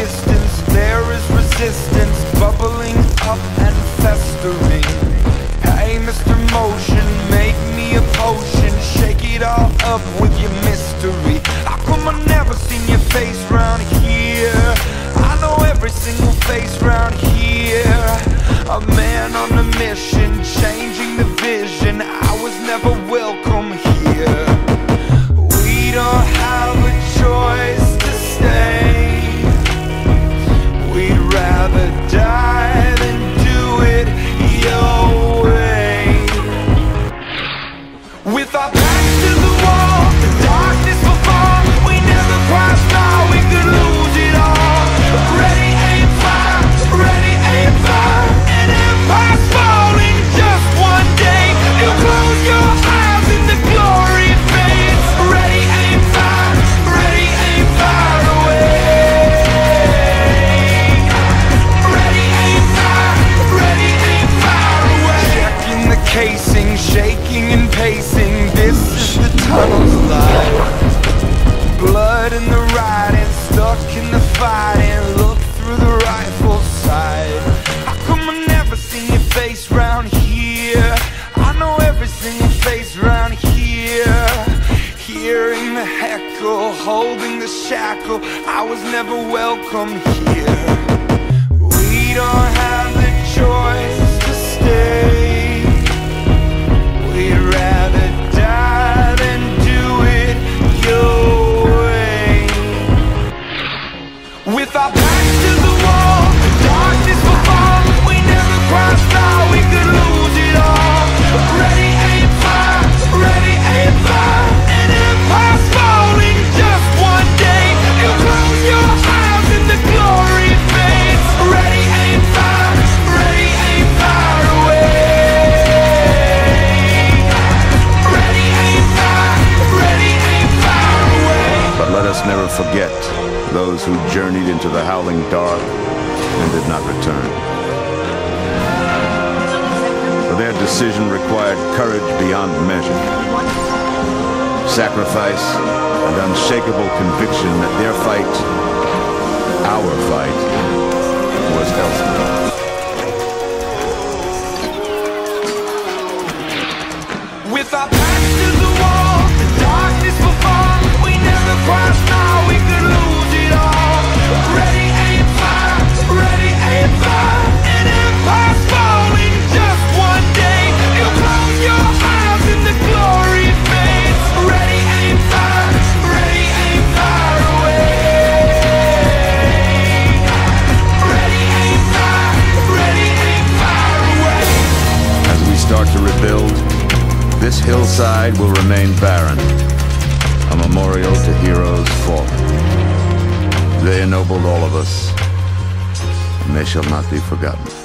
distance there is resistance bubbling up and festering. Hey, Mr. Motion, make me a potion, shake it all up with your mystery. How come I never seen your face round here? I know every single face round here. A man on a mission, changing the vision. I was never welcome here. We don't have a choice to stay. We'd rather die than do it your way. With our backs to the wall, the darkness will fall. We never crossed, now we could lose it all. Ready, aim, fire, ready, aim, fire. An empire's falling just one day. You'll close your eyes and the glory fades. Ready, aim, fire, ready, aim, fire away. Ready, aim, fire, ready, aim, fire away. Checking the casing, shaking and pacing. This is the tunnel's life. Blood in the riding, stuck in the fighting. Look through the rifle sight. How come I never seen your face round here? I know every single face round here. Hearing the heckle, holding the shackle. I was never welcome here. We don't have the choice to stay. We'd rather die than do it your way. With our backs to the wall, the darkness will fall. We never crossed, now we could lose it all. Ready, aim, fire, ready, aim, fire. An empire's falling just one day. You'll close your eyes and the glory fades. Ready, aim, fire, ready, aim, fire away. Ready, aim, fire, ready, aim, fire away. But let us never forget those who journeyed into the howling dark and did not return. For their decision required courage beyond measure, sacrifice, and unshakable conviction that their fight, our fight, was elsewhere. With our backs to the wall, the darkness will fall. We never crossed, now we could lose it all. Ready, aim, fire, ready, aim, fire. An empire's falling just one day. You'll close your eyes and the glory fades. Ready, aim, fire, ready, aim, fire away. Ready, aim, fire, ready, aim, fire away. As we start to rebuild, this hillside will remain barren, a memorial to heroes fallen. They ennobled all of us, and they shall not be forgotten.